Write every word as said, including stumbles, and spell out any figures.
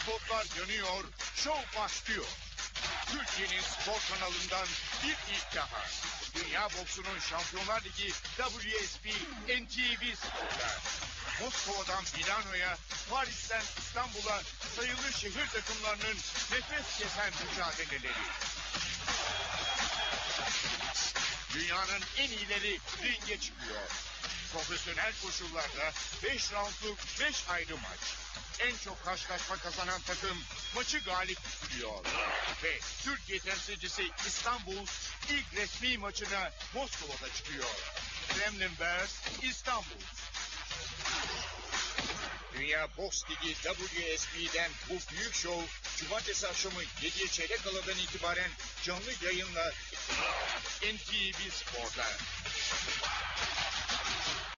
Spotlar yanıyor, şov başlıyor. Türkiye'nin spor kanalından bir ilk daha. Dünya Boksu'nun Şampiyonlar Ligi W S B N T V Spor'da. Moskova'dan Milano'ya, Paris'ten İstanbul'a sayılı şehir takımlarının nefes kesen mücadeleleri. Dünyanın en iyileri ringe çıkıyor. Profesyonel koşullarda beş roundluk beş ayrı maç. En çok karşılaşma kazanan takım maçı galip tutuyor. Ve Türkiye temsilcisi İstanbul ilk resmi maçına Moskova'da çıkıyor. Kremlin Bears, İstanbul. Dünya Boks Ligi W S B'den bu büyük şov cumartesi akşamı yediye çeyrek kaladan itibaren canlı yayınla N T V Spor'da.